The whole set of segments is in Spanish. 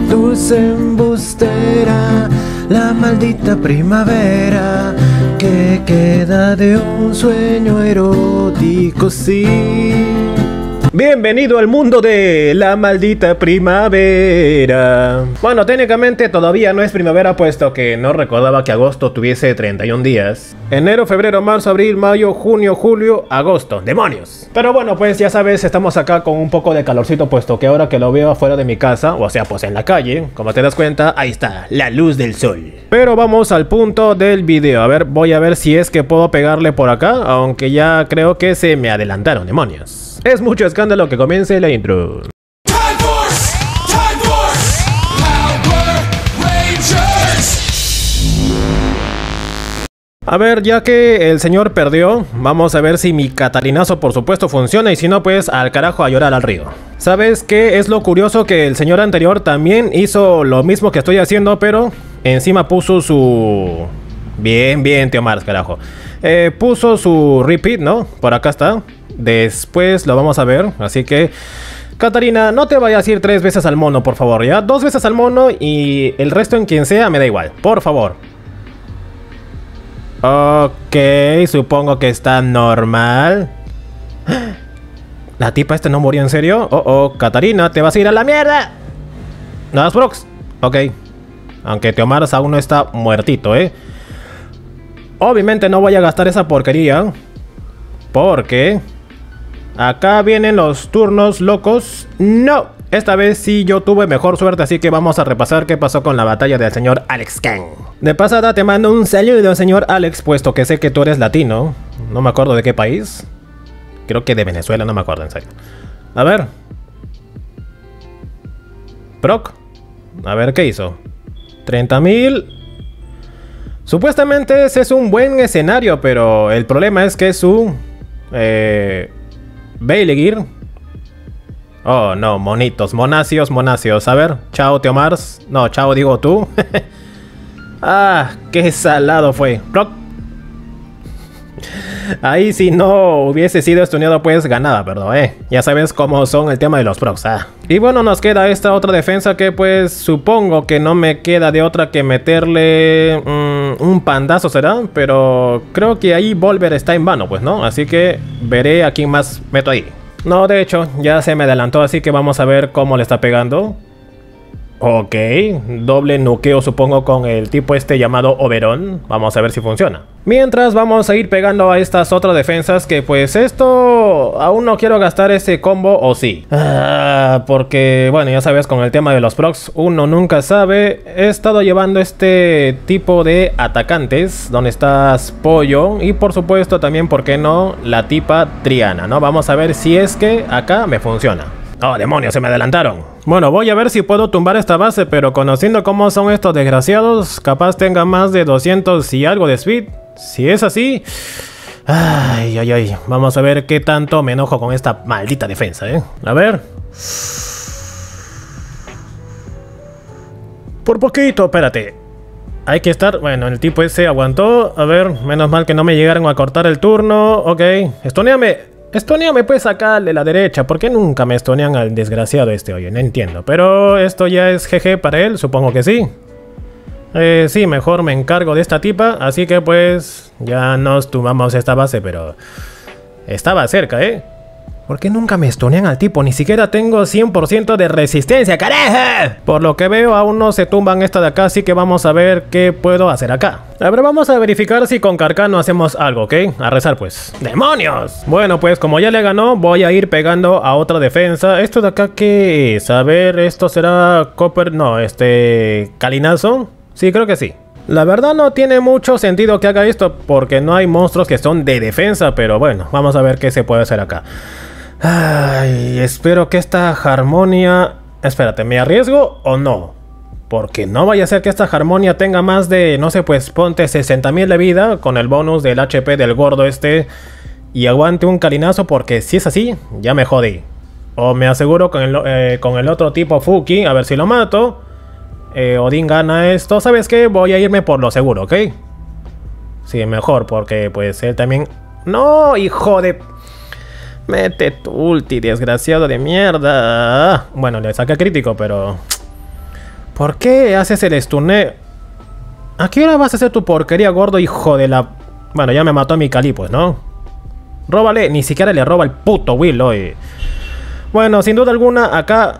dulce embustera, la maldita primavera que queda de un sueño erótico, sí. Bienvenido al mundo de la maldita primavera. Bueno, técnicamente todavía no es primavera, puesto que no recordaba que agosto tuviese 31 días. Enero, febrero, marzo, abril, mayo, junio, julio, agosto. ¡Demonios! Pero bueno, pues ya sabes, estamos acá con un poco de calorcito, puesto que ahora que lo veo afuera de mi casa, o sea, pues en la calle, como te das cuenta, ahí está, la luz del sol. Pero vamos al punto del video. A ver, voy a ver si es que puedo pegarle por acá, aunque ya creo que se me adelantaron, demonios. Es mucho escándalo que comience la intro. A ver, ya que el señor perdió, vamos a ver si mi catarinazo por supuesto funciona, y si no, pues al carajo a llorar al río. ¿Sabes qué es lo curioso? Que el señor anterior también hizo lo mismo que estoy haciendo, pero encima puso su... Bien, tío Mars, carajo. Puso su repeat, ¿no? Por acá está. Después lo vamos a ver, así que... Catarina, no te vayas a ir 3 veces al mono, por favor, ¿ya? 2 veces al mono y el resto en quien sea me da igual, por favor. Ok, supongo que está normal. ¿La tipa esta no murió en serio? Oh, Catarina, te vas a ir a la mierda. ¿Nada, Prox? Ok. Aunque Teomars aún no está muertito, Obviamente no voy a gastar esa porquería, porque acá vienen los turnos locos. No, esta vez sí yo tuve mejor suerte, así que vamos a repasar qué pasó con la batalla del señor Alex Kang. De pasada te mando un saludo, señor Alex, puesto que sé que tú eres latino. No me acuerdo de qué país. Creo que de Venezuela, no me acuerdo en serio. A ver. Proc. A ver, ¿qué hizo? 30.000. Supuestamente ese es un buen escenario, pero el problema es que su... Bailegear. Oh, no, monitos, monacios. A ver, chao, Teomars. No, chao, digo tú. Ah, qué salado fue. Proc. Ahí si no hubiese sido estuneado, pues ganaba, perdón, Ya sabes cómo son el tema de los procs, Y bueno, nos queda esta otra defensa que pues supongo que no me queda de otra que meterle un pandazo, ¿será? Pero creo que ahí Volver está en vano, pues, ¿no? Así que veré a quién más meto ahí. No, de hecho, ya se me adelantó, así que vamos a ver cómo le está pegando. Ok, doble nuqueo supongo con el tipo este llamado Oberon. Vamos a ver si funciona. Mientras vamos a ir pegando a estas otras defensas que pues esto... Aún no quiero gastar ese combo, o sí. Porque bueno, ya sabes, con el tema de los procs uno nunca sabe. He estado llevando este tipo de atacantes, donde estás Pollo y por supuesto también, ¿por qué no? La tipa Triana, ¿no? Vamos a ver si es que acá me funciona. Oh, demonios, se me adelantaron. Bueno, voy a ver si puedo tumbar esta base, pero conociendo cómo son estos desgraciados, capaz tenga más de 200 y algo de speed. Si es así... Ay. Vamos a ver qué tanto me enojo con esta maldita defensa, A ver. Por poquito, espérate. Hay que estar... Bueno, el tipo ese aguantó. A ver, menos mal que no me llegaron a cortar el turno. Ok, estoneame. Estoneame pues acá de la derecha. ¿Por qué nunca me estonean al desgraciado este? Oye, no entiendo. Pero esto ya es GG para él, supongo que sí. Sí, mejor me encargo de esta tipa. Así que pues ya nos tumbamos esta base, pero estaba cerca, ¿Por qué nunca me estonean al tipo? Ni siquiera tengo 100% de resistencia, ¡carajo! Por lo que veo, aún no se tumban esta de acá, así que vamos a ver qué puedo hacer acá. A ver, vamos a verificar si con Carcano hacemos algo, ¿ok? A rezar, pues. ¡Demonios! Bueno, pues como ya le ganó, voy a ir pegando a otra defensa. ¿Esto de acá qué es? A ver, ¿esto será Copper? No, ¿Calinazo? Sí, creo que sí. La verdad no tiene mucho sentido que haga esto, porque no hay monstruos que son de defensa, pero bueno, vamos a ver qué se puede hacer acá. Ay, espero que esta Harmonia... Espérate, ¿me arriesgo o no? Porque no vaya a ser que esta Harmonia tenga más de, no sé, pues ponte 60.000 de vida con el bonus del HP del gordo y aguante un calinazo, porque si es así, ya me jodí. O me aseguro con el otro tipo Fuki, a ver si lo mato. Odín gana esto. ¿Sabes qué? Voy a irme por lo seguro, ¿ok? Sí, mejor, porque pues él también... ¡No, hijo de...! Mete tu ulti, desgraciado de mierda. Bueno, le saca crítico, pero... ¿Por qué haces el stuneo? ¿A qué hora vas a hacer tu porquería, gordo hijo de la...? Bueno, ya me mató a mi Cali, pues, ¿no? Róbale, ni siquiera le roba el puto Will hoy. Bueno, sin duda alguna, acá...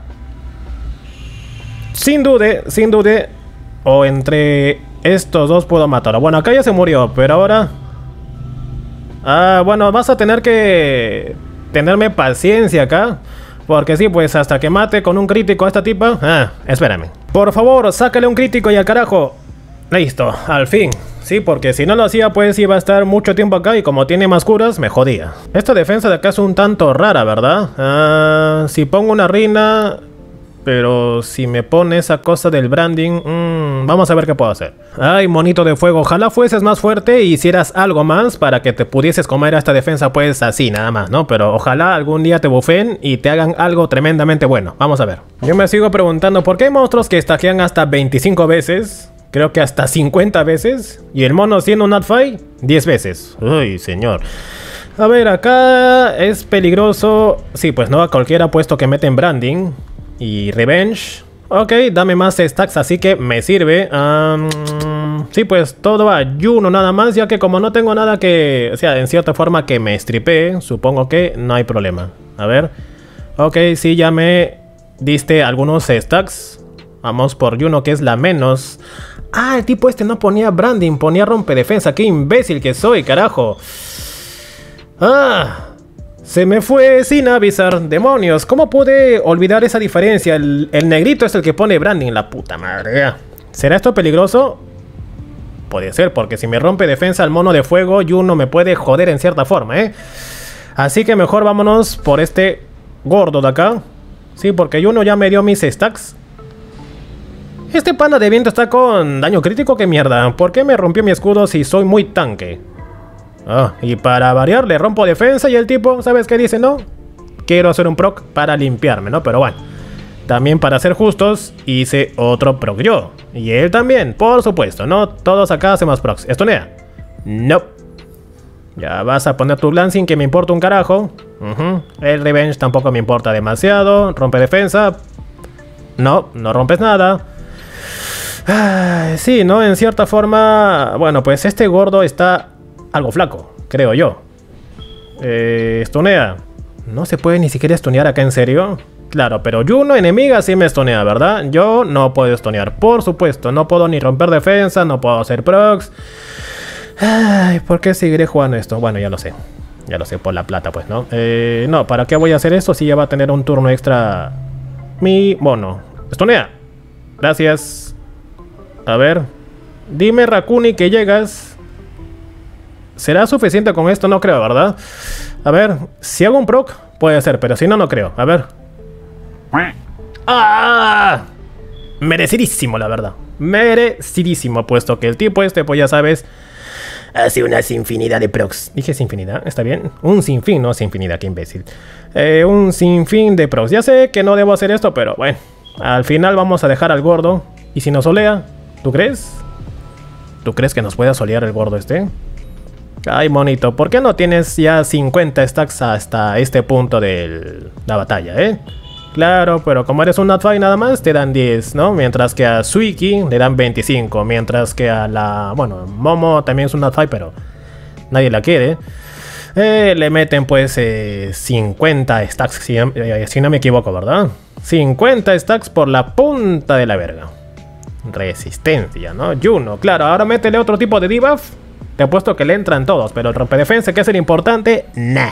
Sin duda. O entre estos dos puedo matar. Bueno, acá ya se murió, pero ahora... Ah, bueno, vas a tener que... tenerme paciencia acá. Porque sí, pues hasta que mate con un crítico a esta tipa... Ah, espérame. Por favor, sácale un crítico y al carajo. Listo, al fin. Sí, porque si no lo hacía, pues iba a estar mucho tiempo acá y como tiene más curas, me jodía. Esta defensa de acá es un tanto rara, ¿verdad? Ah, si pongo una reina... Pero si me pone esa cosa del branding... vamos a ver qué puedo hacer. Ay, monito de fuego, ojalá fueses más fuerte y hicieras algo más para que te pudieses comer a esta defensa pues así, nada más, ¿no? Pero ojalá algún día te bufen y te hagan algo tremendamente bueno. Vamos a ver. Yo me sigo preguntando por qué hay monstruos que stackean hasta 25 veces... Creo que hasta 50 veces. Y el mono siendo un Nutfight, 10 veces. Uy, señor. A ver, acá es peligroso. Sí, pues no a cualquiera puesto que meten branding. Y revenge. Ok, dame más stacks, así que me sirve. Sí, pues todo a Juno nada más, ya que como no tengo nada que... O sea, en cierta forma que me stripee, supongo que no hay problema. A ver. Ok, sí, ya me diste algunos stacks. Vamos por Juno, que es la menos... Ah, el tipo este no ponía branding, ponía rompedefensa. Qué imbécil que soy, carajo. Ah, se me fue sin avisar. Demonios, ¿cómo pude olvidar esa diferencia? El negrito es el que pone branding, la puta madre. ¿Será esto peligroso? Puede ser, porque si me rompe defensa el mono de fuego, Juno me puede joder en cierta forma, ¿eh? Así que mejor vámonos por este gordo de acá. Sí, porque Juno ya me dio mis stacks. Este pana de viento está con daño crítico, ¿qué mierda? ¿Por qué me rompió mi escudo si soy muy tanque? Ah, y para variar le rompo defensa y el tipo, ¿sabes qué dice? No, quiero hacer un proc para limpiarme, ¿no? Pero bueno, también para ser justos, hice otro proc yo. Y él también, por supuesto, ¿no? Todos acá hacemos procs. ¿Estonea? No. Ya vas a poner tu glancing que me importa un carajo. El revenge tampoco me importa demasiado. Rompe defensa. No, no rompes nada. Sí, ¿no? En cierta forma... Bueno, pues este gordo está algo flaco, creo yo. Estonea. No se puede ni siquiera estonear acá, ¿en serio? Claro, pero Juno, enemiga, sí me estonea, ¿verdad? Yo no puedo estonear, por supuesto. No puedo ni romper defensa, no puedo hacer procs. Ay, ¿por qué seguiré jugando esto? Bueno, ya lo sé. Ya lo sé, por la plata, pues, ¿no? No, ¿para qué voy a hacer esto si ya va a tener un turno extra mi mono? Estonea. Gracias. A ver, dime Rakuni que llegas. ¿Será suficiente con esto? No creo, ¿verdad? A ver, si hago un proc, puede ser, pero si no, no creo. A ver. ¡Ah! Merecidísimo, la verdad. Merecidísimo, puesto que el tipo este, pues ya sabes, hace una sinfinidad de procs. Dije sinfinidad, ¿está bien? Un sinfín, no sinfinidad, qué imbécil. Un sinfín de procs. Ya sé que no debo hacer esto, pero bueno. Al final vamos a dejar al gordo. Y si nos solea, ¿tú crees? ¿Tú crees que nos pueda solear el gordo este? Ay, monito, ¿por qué no tienes ya 50 stacks hasta este punto de la batalla, Claro, pero como eres un Nutfight nada más, te dan 10, ¿no? Mientras que a Suiki le dan 25. Mientras que a la... Bueno, Momo también es un Nutfight, pero nadie la quiere. Le meten pues 50 stacks, si no me equivoco, ¿verdad? 50 stacks por la punta de la verga. Resistencia, ¿no? Juno, claro, ahora métele otro tipo de debuff. Te apuesto que le entran todos, pero el rompedefensa, que es el importante, nah.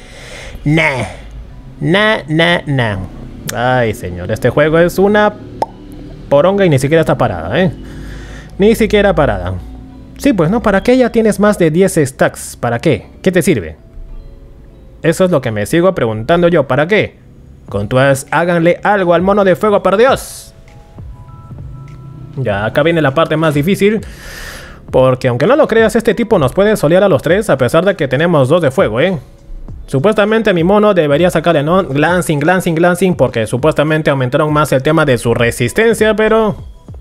Ay, señor, este juego es una poronga y ni siquiera está parada, Ni siquiera parada. Sí, pues no, ¿para qué ya tienes más de 10 stacks? ¿Para qué? ¿Qué te sirve? Eso es lo que me sigo preguntando yo, ¿para qué? Con todas, háganle algo al mono de fuego, por Dios. Ya, acá viene la parte más difícil. Porque aunque no lo creas, este tipo nos puede solear a los tres, a pesar de que tenemos 2 de fuego, Supuestamente mi mono debería sacarle, ¿no? Glancing, porque supuestamente aumentaron más el tema de su resistencia, pero...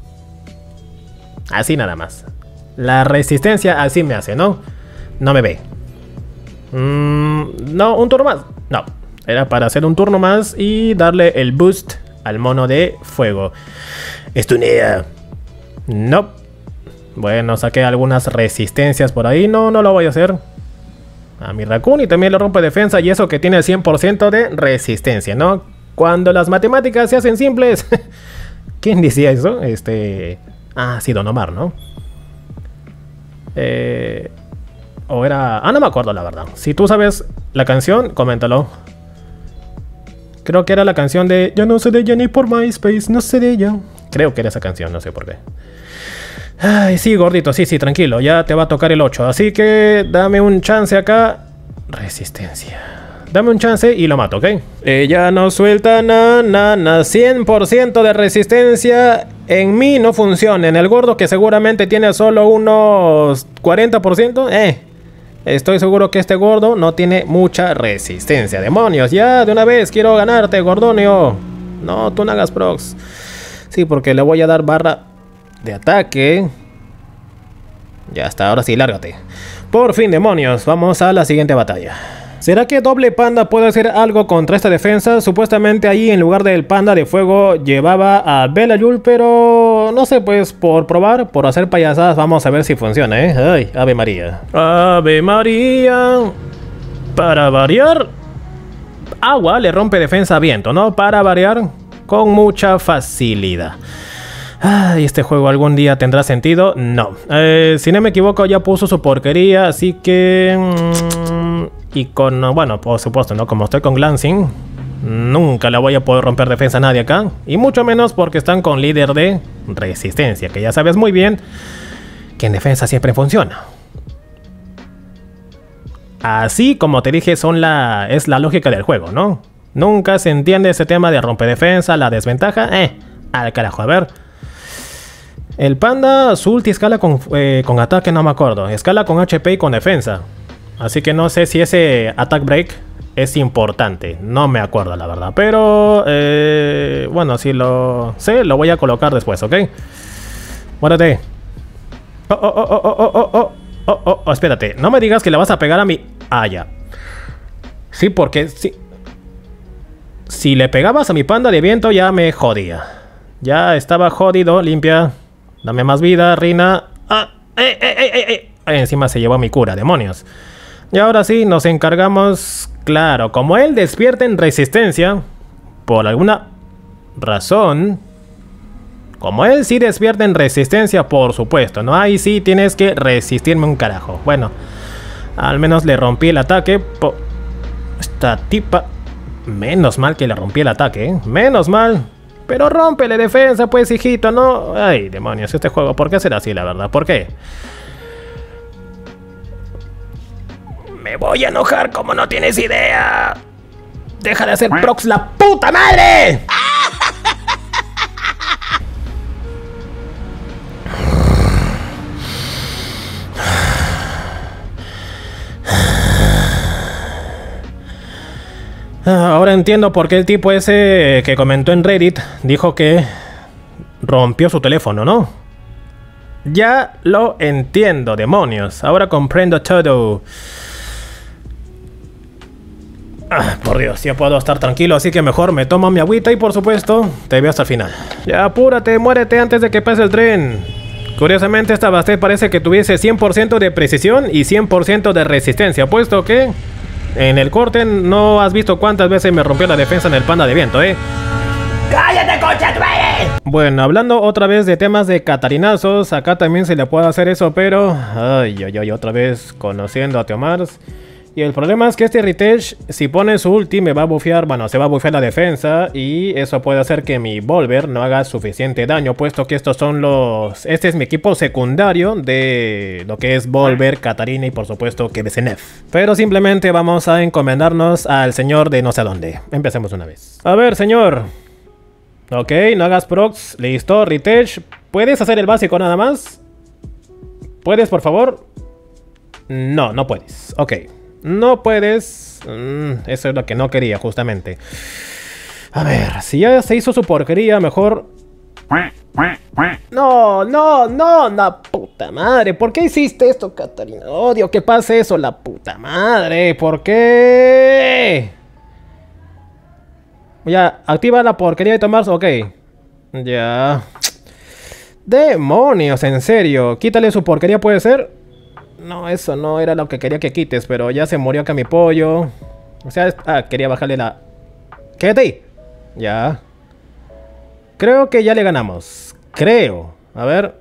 Así nada más. La resistencia así me hace, ¿no? No me ve. No, un turno más. No, era para hacer un turno más y darle el boost al mono de fuego. Estunea. No. Bueno, saqué algunas resistencias por ahí. No, no lo voy a hacer. A mi Raccoon y también le rompe defensa y eso que tiene el 100% de resistencia, ¿no? Cuando las matemáticas se hacen simples. ¿Quién decía eso? Ah, sí, Don Omar, ¿no? O era... Ah, no me acuerdo la verdad. Si tú sabes la canción, coméntalo. Creo que era la canción de... Yo no sé de ella ni por MySpace, no sé de ella. Creo que era esa canción, no sé por qué. Ay, sí, gordito, sí, tranquilo. Ya te va a tocar el 8. Así que dame un chance acá. Resistencia. Dame un chance y lo mato, ¿ok? Ella no suelta nada. 100% de resistencia. En mí no funciona. En el gordo que seguramente tiene solo unos 40%. Estoy seguro que este gordo no tiene mucha resistencia. ¡Demonios! Ya, de una vez quiero ganarte, Gordonio. No, tú no hagas procs. Sí, porque le voy a dar barra de ataque. Ya está, ahora sí, lárgate. Por fin, demonios, vamos a la siguiente batalla. ¿Será que Doble Panda puede hacer algo contra esta defensa? Supuestamente ahí en lugar del panda de fuego llevaba a Belayul, pero no sé, pues por probar, por hacer payasadas, vamos a ver si funciona, ¿eh? Ay, Ave María. Ave María. Para variar, agua le rompe defensa a viento, ¿no? Para variar, con mucha facilidad. Ay, ¿este juego algún día tendrá sentido? No. Si no me equivoco, ya puso su porquería, así que... y con... Bueno, por supuesto, ¿no? Como estoy con Glancing, nunca le voy a poder romper defensa a nadie acá. Y mucho menos porque están con líder de resistencia, que ya sabes muy bien que en defensa siempre funciona. Así como te dije, es la lógica del juego, ¿no? Nunca se entiende ese tema de romper defensa, la desventaja. Al carajo, a ver. El panda, su ulti escala con ataque, no me acuerdo. Escala con HP y con defensa. Así que no sé si ese attack break es importante. No me acuerdo la verdad. Pero, bueno, si lo sé, lo voy a colocar después, ¿ok? Muérete. Espérate. No me digas que le vas a pegar a mi... Ah, ya. Sí, porque... Si le pegabas a mi panda de viento ya me jodía. Ya estaba jodido, limpia. Dame más vida, Rina. Encima se llevó mi cura, demonios. Y ahora sí, nos encargamos... Claro, como él despierta en resistencia, por alguna razón... Como él sí despierta en resistencia, por supuesto, ¿no? Ahí sí tienes que resistirme un carajo. Bueno, al menos le rompí el ataque. Esta tipa... Menos mal que le rompí el ataque, ¿eh? Menos mal. Pero rómpele defensa, pues, hijito, ¿no? Ay, demonios, este juego, ¿por qué será así, la verdad? ¿Por qué? Me voy a enojar como no tienes idea. Deja de hacer procs, la puta madre. Ahora entiendo por qué el tipo ese que comentó en Reddit dijo que rompió su teléfono, ¿no? Ya lo entiendo, demonios. Ahora comprendo todo. Por Dios, ya puedo estar tranquilo, así que mejor me tomo mi agüita y por supuesto te veo hasta el final. Ya apúrate, muérete antes de que pase el tren. Curiosamente esta Bastet parece que tuviese 100% de precisión y 100% de resistencia, puesto que... En el corte no has visto cuántas veces me rompió la defensa en el panda de viento, ¿eh? ¡Cállate, concha tu madre! Bueno, hablando otra vez de temas de catarinazos, acá también se le puede hacer eso, pero... Ay, otra vez conociendo a Teomars. Y el problema es que este Ritesh, si pone su ulti, me va a bufear, bueno, se va a bufear la defensa. Y eso puede hacer que mi Volver no haga suficiente daño, puesto que estos son los... Este es mi equipo secundario de lo que es Volver, Katarina y por supuesto que Besenef. Pero simplemente vamos a encomendarnos al señor de no sé dónde. Empecemos una vez. A ver, señor. Ok, no hagas procs. Listo, Ritesh. ¿Puedes hacer el básico nada más? ¿Puedes, por favor? No, no puedes. Ok. No puedes... eso es lo que no quería, justamente. A ver, si ya se hizo su porquería, mejor... No, la puta madre. ¿Por qué hiciste esto, Katarina? Odio que pase eso, la puta madre. ¿Por qué? Ya, activa la porquería de Tomás, ok. Ya... ¡Demonios! ¿En serio? Quítale su porquería, ¿puede ser? No, eso no era lo que quería que quites, pero ya se murió acá mi pollo. O sea, quería bajarle la... ¡Quédate ahí! Ya. Creo que ya le ganamos. Creo. A ver.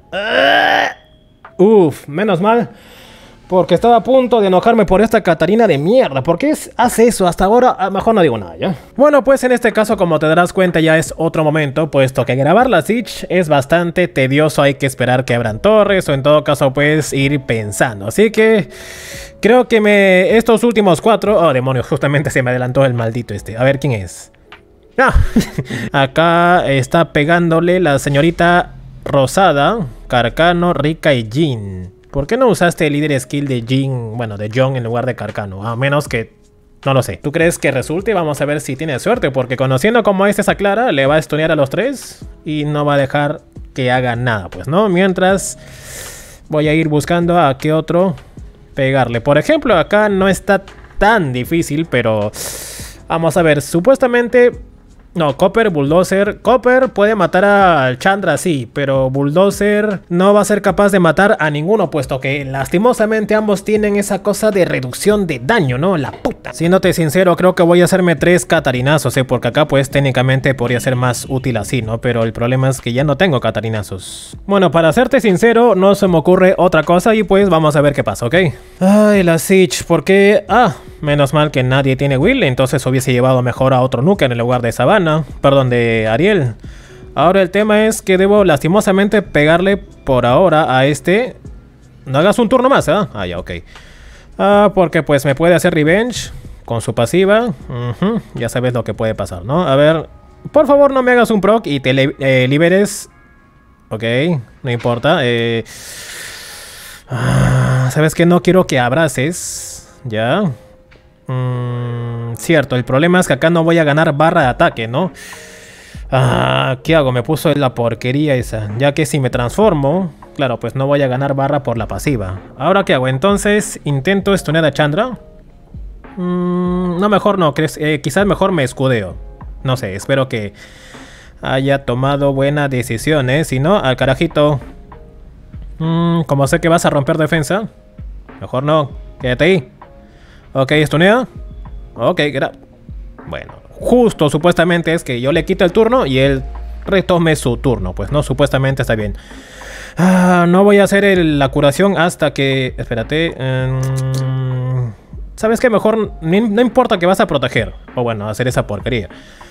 Uf, menos mal. Porque estaba a punto de enojarme por esta Catarina de mierda. ¿Por qué hace eso? Hasta ahora, mejor no digo nada, ¿ya? Bueno, pues en este caso, como te darás cuenta, ya es otro momento, puesto que grabar la Siege es bastante tedioso. Hay que esperar que abran torres, o en todo caso, puedes ir pensando. Así que creo que estos últimos 4... Oh, demonios, justamente se me adelantó el maldito este. A ver, ¿quién es? Ah, acá está pegándole la señorita Rosada, Carcano, Rika y Jin. ¿Por qué no usaste el líder skill de Jin, bueno, de John en lugar de Carcano? A menos que... no lo sé. ¿Tú crees que resulte? Vamos a ver si tiene suerte, porque conociendo como es esa Clara, le va a stunear a los 3 y no va a dejar que haga nada, pues, ¿no? Mientras voy a ir buscando a qué otro pegarle. Por ejemplo, acá no está tan difícil, pero... vamos a ver, supuestamente... no, Copper, Bulldozer. Copper puede matar al Chandra, sí, pero Bulldozer no va a ser capaz de matar a ninguno, puesto que lastimosamente ambos tienen esa cosa de reducción de daño, ¿no? La puta. Siéndote sincero, creo que voy a hacerme 3 catarinazos, porque acá pues técnicamente podría ser más útil así, ¿no? Pero el problema es que ya no tengo catarinazos. Bueno, para serte sincero, no se me ocurre otra cosa y pues vamos a ver qué pasa, ¿ok? Ay, la Siege, ¿por qué? Menos mal que nadie tiene Will, entonces hubiese llevado mejor a otro Nuke en el lugar de Savannah. Perdón, de Ariel. Ahora el tema es que debo lastimosamente pegarle por ahora a este. No hagas un turno más, ¿eh? Ya, ok. Porque pues me puede hacer revenge con su pasiva. Ya sabes lo que puede pasar, ¿no? A ver, por favor no me hagas un proc y te liberes. Ok, no importa. Sabes que no quiero que abraces. Ya. Cierto, el problema es que acá no voy a ganar barra de ataque, ¿no? ¿Qué hago? Me puso la porquería esa. Ya que si me transformo, claro, pues no voy a ganar barra por la pasiva. ¿Ahora qué hago? Entonces, intento stunear a Chandra. No, mejor no. Quizás mejor me escudeo. No sé, espero que haya tomado buena decisión, ¿eh? Si no, al carajito. Como sé que vas a romper defensa, mejor no. Quédate ahí. Ok, ¿estunea? Ok, bueno, justo supuestamente es que yo le quito el turno y él retome su turno. Pues no, supuestamente está bien. No voy a hacer la curación hasta que... espérate. ¿Sabes qué? Mejor no importa que vas a proteger. O bueno, hacer esa porquería.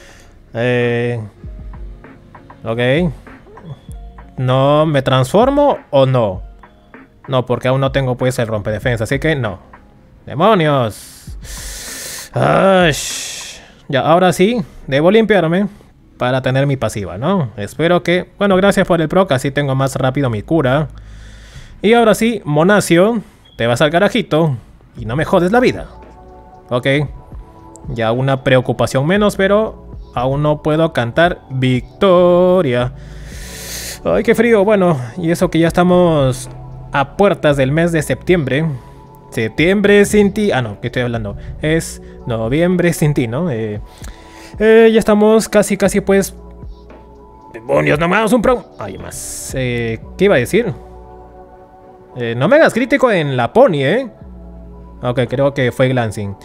Ok. ¿No me transformo o no? No, porque aún no tengo pues el rompedefensa, así que no. ¡Demonios! Ya, ahora sí, debo limpiarme para tener mi pasiva, ¿no? Espero que... bueno, gracias por el proc, así tengo más rápido mi cura. Y ahora sí, Monacio, te vas al carajito y no me jodes la vida. Ok. Ya una preocupación menos, pero aún no puedo cantar victoria. Ay, qué frío. Bueno, y eso que ya estamos a puertas del mes de septiembre. Septiembre sin ti. No, ¿qué estoy hablando? Es noviembre sin ti, ¿no? Ya estamos casi pues... ¡Demonios! ¡No me hagas un pro! Hay más. ¿Qué iba a decir? No me hagas crítico en la pony, ¿eh? Ok, creo que fue glancing.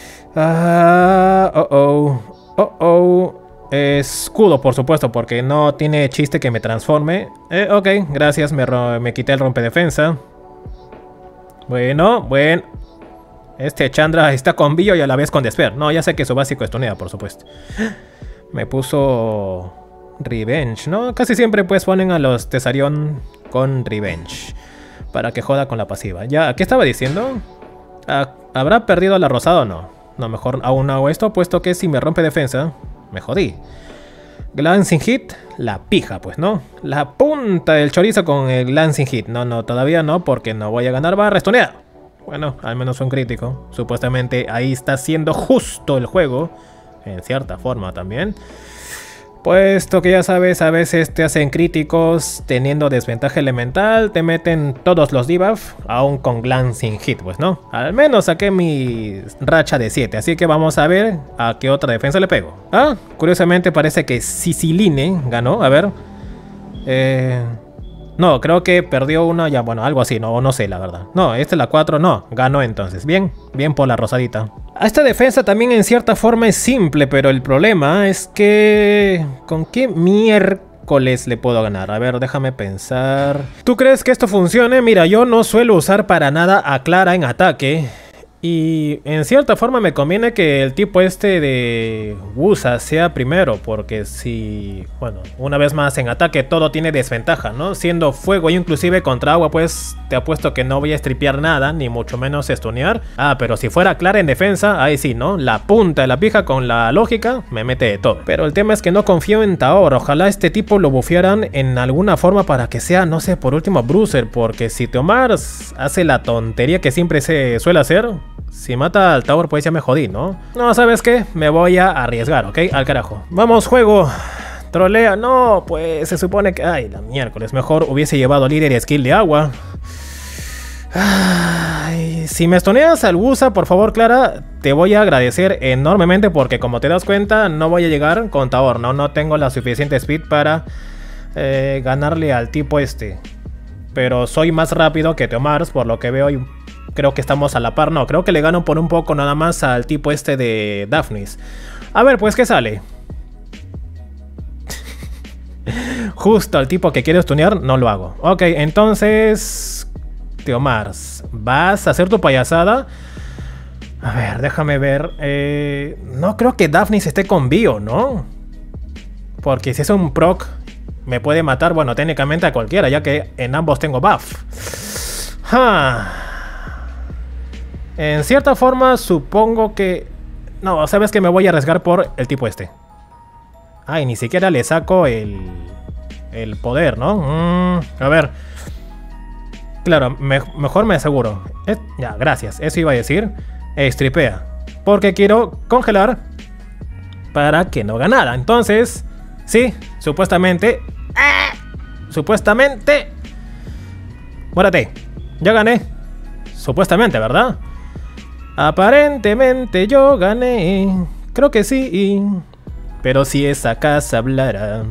Escudo, por supuesto, porque no tiene chiste que me transforme. Ok, gracias, me quité el rompedefensa. Bueno. Este Chandra está con Billo y a la vez con Despair. No, ya sé que su básico estonea, por supuesto. Me puso Revenge, ¿no? Casi siempre pues ponen a los Tesarion con Revenge para que joda con la pasiva. Ya, ¿qué estaba diciendo? ¿Habrá perdido a la rosada o no? No, mejor aún hago esto, puesto que si me rompe defensa, me jodí. Glancing Hit, la pija, pues, ¿no? La punta del chorizo con el Glancing Hit. No, todavía no, porque no voy a ganar barra estonea. Bueno, al menos fue un crítico. Supuestamente ahí está siendo justo el juego, en cierta forma también. Puesto que ya sabes, a veces te hacen críticos teniendo desventaja elemental, te meten todos los debuff, aún con Glancing Hit, pues, ¿no? Al menos saqué mi racha de 7, así que vamos a ver a qué otra defensa le pego. Curiosamente parece que Siciline ganó, a ver. No, creo que perdió una ya, bueno, algo así, no sé la verdad. No, esta es la 4, no, ganó entonces. Bien, bien por la rosadita. Esta defensa también en cierta forma es simple, pero el problema es que... ¿con qué miércoles le puedo ganar? A ver, déjame pensar. ¿Tú crees que esto funcione? Mira, yo no suelo usar para nada a Clara en ataque. Y en cierta forma me conviene que el tipo este de Wusa sea primero, porque si, bueno, una vez más en ataque todo tiene desventaja, ¿no? Siendo fuego inclusive contra agua, pues te apuesto que no voy a stripear nada, ni mucho menos stunear. Ah, pero si fuera Clara en defensa, ahí sí, ¿no? La punta de la pija con la lógica me mete de todo. Pero el tema es que no confío en Taor, ojalá este tipo lo bufearan en alguna forma para que sea, no sé, por último Bruiser, porque si Teomar hace la tontería que siempre se suele hacer... Si mata al Tower, pues ya me jodí, ¿no? No, ¿sabes qué? Me voy a arriesgar, ¿ok? Al carajo. Vamos, juego. Trolea. No, pues se supone que... Ay, la miércoles. Mejor hubiese llevado líder y skill de agua. Ay, si me estoneas al Wusa, por favor, Clara, te voy a agradecer enormemente porque como te das cuenta, no voy a llegar con Taor, ¿no? No tengo la suficiente speed para ganarle al tipo este. Pero soy más rápido que Teomars, por lo que veo y... Creo que estamos a la par, no, creo que le gano por un poco nada más al tipo este de Daphnis. A ver, pues, ¿qué sale? Justo al tipo que quiero stunear, no lo hago. Ok, entonces... Teomars, ¿vas a hacer tu payasada? A ver, déjame ver. No creo que Daphnis esté con Bio, ¿no? Porque si es un proc, me puede matar, bueno, técnicamente a cualquiera, ya que en ambos tengo buff. En cierta forma, supongo que... No, sabes que me voy a arriesgar por el tipo este. Ay, ni siquiera le saco el poder, ¿no? A ver. Claro, mejor me aseguro. Ya, gracias. Eso iba a decir. Stripea. Porque quiero congelar para que no ganara. Entonces, sí, supuestamente... Supuestamente... Muérate. Ya gané. Supuestamente, ¿verdad? Aparentemente yo gané. Creo que sí. Pero si esa casa hablara.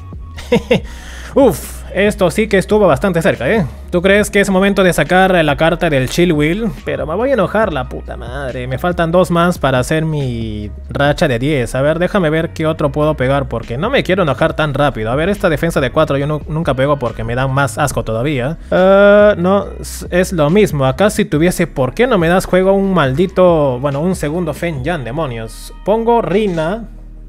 Uf, esto sí que estuvo bastante cerca, ¿eh? ¿Tú crees que es momento de sacar la carta del Chill Wheel? Pero me voy a enojar, la puta madre. Me faltan 2 más para hacer mi racha de 10. A ver, déjame ver qué otro puedo pegar, porque no me quiero enojar tan rápido. A ver, esta defensa de 4 yo nunca pego porque me dan más asco todavía. No, es lo mismo. Acá si tuviese, ¿por qué no me das juego un maldito... Bueno, un segundo Fen Yan, demonios? Pongo Rina.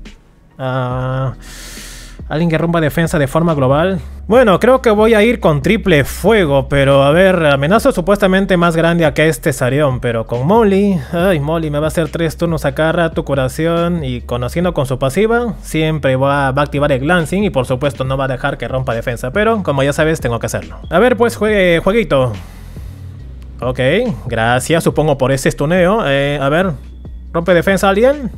Alguien que rompa defensa de forma global. Bueno, creo que voy a ir con triple fuego, pero a ver, amenazo supuestamente más grande a que este Sarion, pero con Molly... Ay, Molly me va a hacer 3 turnos a cada rato, curación, y conociendo con su pasiva, siempre va a activar el glancing y por supuesto no va a dejar que rompa defensa, pero como ya sabes, tengo que hacerlo. A ver, pues jueguito. Ok, gracias, supongo por ese stuneo. A ver, ¿rompe defensa alguien?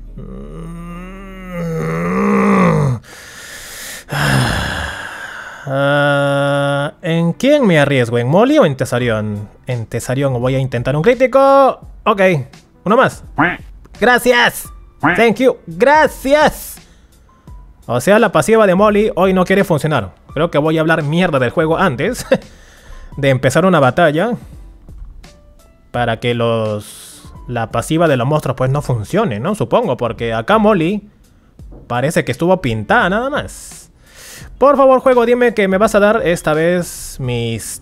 ¿En quién me arriesgo? ¿En Molly o en Tesarion? En Tesarion voy a intentar un crítico. Ok, uno más. Gracias. Thank you. Gracias. O sea, la pasiva de Molly hoy no quiere funcionar. Creo que voy a hablar mierda del juego antes de empezar una batalla, para que la pasiva de los monstruos pues no funcione, ¿no? Supongo, porque acá Molly parece que estuvo pintada nada más. Por favor, juego, dime que me vas a dar esta vez mis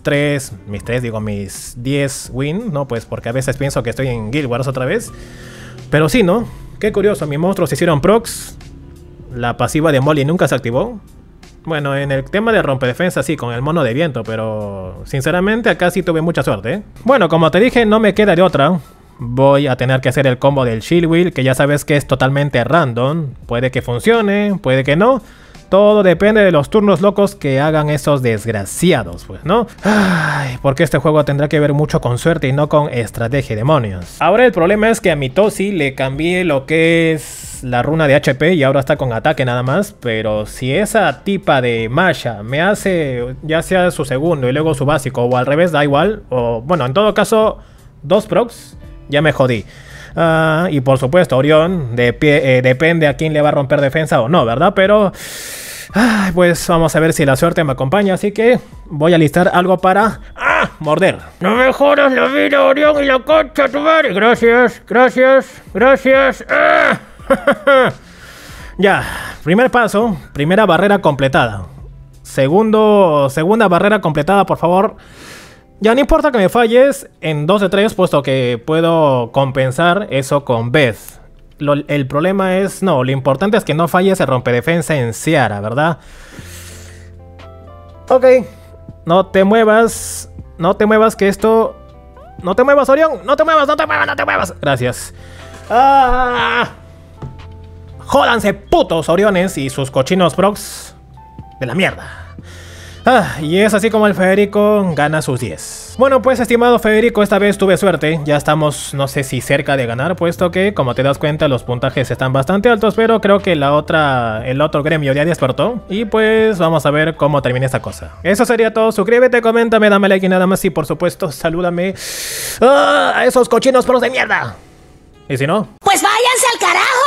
10 win, ¿no? Pues porque a veces pienso que estoy en Guild Wars otra vez. Pero sí, ¿no? Qué curioso, mis monstruos hicieron procs. La pasiva de Molly nunca se activó. Bueno, en el tema de rompedefensa sí, con el mono de viento, pero sinceramente acá sí tuve mucha suerte, ¿eh? Bueno, como te dije, no me queda de otra. Voy a tener que hacer el combo del Shield Wheel, que ya sabes que es totalmente random. Puede que funcione, puede que no. Todo depende de los turnos locos que hagan esos desgraciados, pues, ¿no? Ay, porque este juego tendrá que ver mucho con suerte y no con estrategia, demonios. Ahora el problema es que a mi Tosi le cambié lo que es la runa de HP y ahora está con ataque nada más. Pero si esa tipa de Masha me hace ya sea su segundo y luego su básico o al revés, da igual. O bueno, en todo caso, 2 procs, ya me jodí. Y por supuesto, Orión, depende a quién le va a romper defensa o no, ¿verdad? Pero Ay, pues vamos a ver si la suerte me acompaña, así que voy a listar algo para... ¡Ah! Morder. No me jodas la vida, Orión, y la concha tu madre. Gracias, gracias, gracias. ¡Ah! Ya, primer paso, primera barrera completada. Segunda barrera completada, por favor. Ya no importa que me falles en 2 de 3, puesto que puedo compensar eso con Beth. El problema es... No, lo importante es que no falles el rompedefensa en Ciara, ¿verdad? Ok. No te muevas. No te muevas que esto... No te muevas, Orión. No te muevas, no te muevas, no te muevas. Gracias. ¡Ah! Jódanse putos Oriones y sus cochinos procs de la mierda. Y es así como el Federico gana sus 10. Bueno, pues estimado Federico, esta vez tuve suerte. Ya estamos, no sé si cerca de ganar, puesto que, como te das cuenta, los puntajes están bastante altos. Pero creo que el otro gremio ya despertó. Y pues vamos a ver cómo termina esta cosa. Eso sería todo. Suscríbete, coméntame, dame like y nada más. Y por supuesto, salúdame a esos cochinos pros de mierda. ¿Y si no? Pues váyanse al carajo.